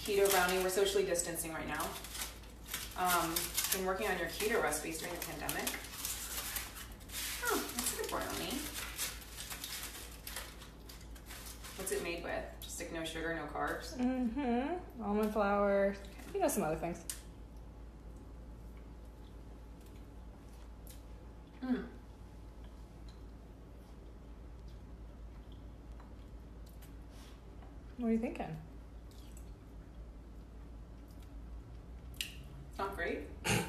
keto brownie. We're socially distancing right now. Been working on your keto recipes during the pandemic. Oh, that's a good brownie. What's it made with? Just like no sugar, no carbs? Mm-hmm. Almond flour. You know, some other things. What are you thinking? It's not great.